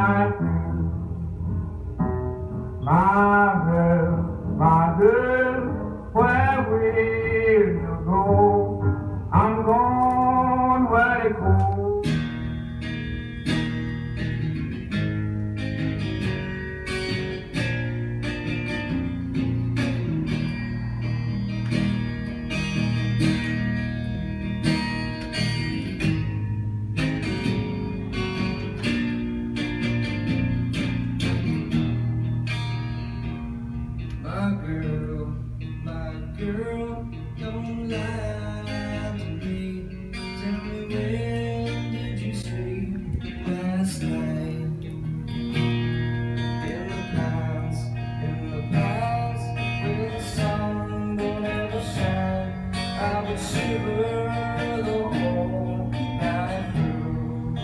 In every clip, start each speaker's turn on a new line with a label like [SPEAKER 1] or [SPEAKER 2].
[SPEAKER 1] My girl, where will you go? I'm going where it goes.
[SPEAKER 2] My girl, don't lie to me. Tell me, when did you sleep last night? In the past, when the sun don't ever shine, I would shiver the whole night through.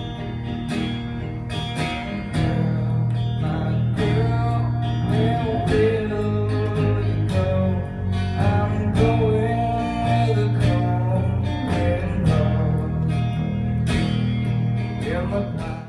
[SPEAKER 2] My girl, where will you go? I'm going where the cold wind blows. In the past.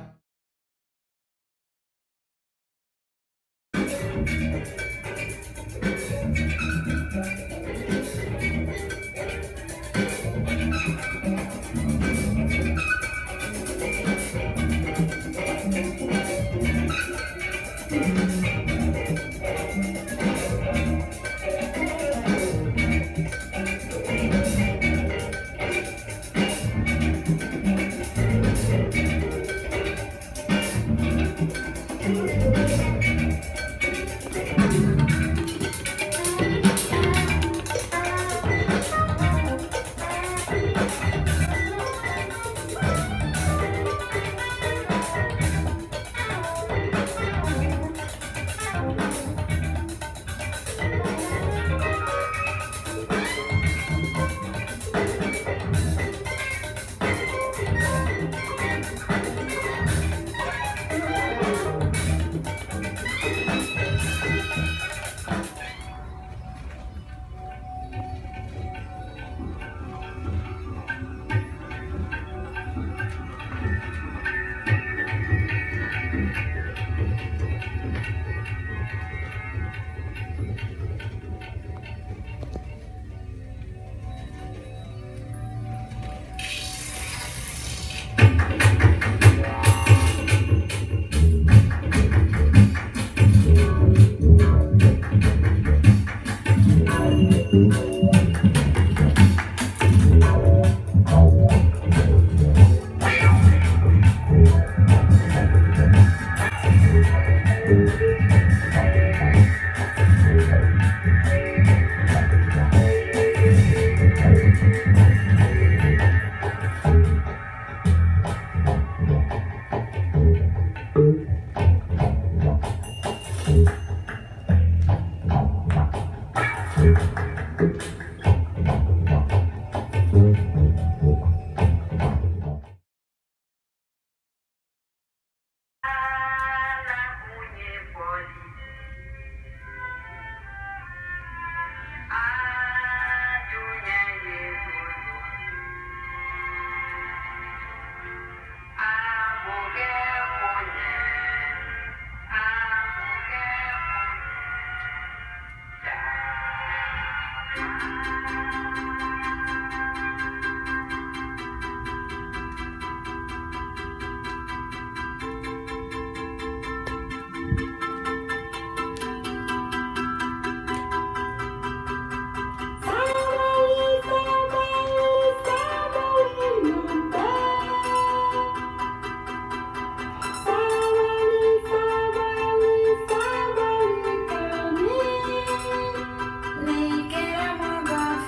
[SPEAKER 3] Le queremos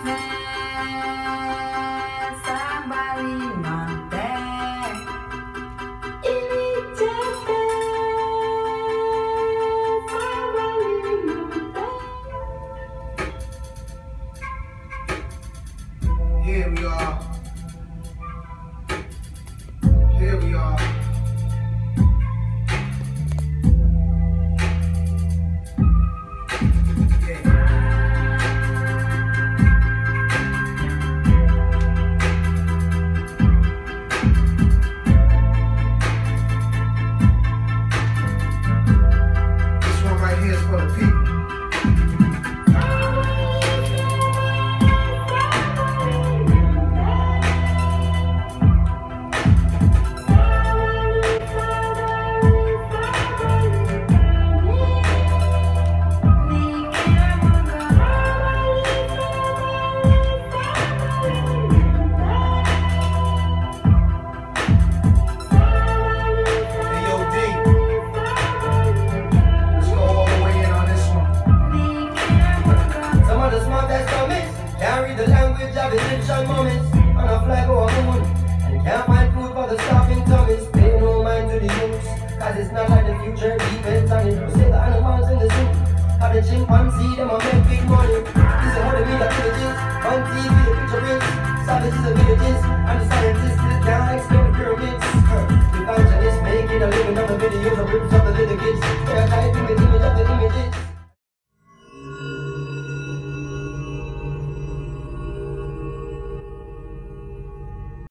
[SPEAKER 2] special moments on a flag or a moon. And can't find food for the starving tummies. Pay no mind to the youths, cause it's not like the future depends on it. We say the animals in the zoo, how the chimpanzee, them a make big money. This is how the media images, on TV the picture is, savages and villages, and the silent